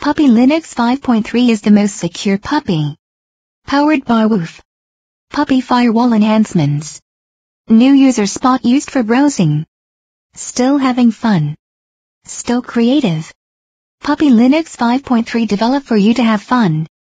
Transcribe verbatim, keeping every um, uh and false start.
Puppy Linux five point three is the most secure puppy. Powered by Woof. Puppy firewall enhancements. New user spot used for browsing. Still having fun? Still creative? Puppy Linux five point three developed for you to have fun.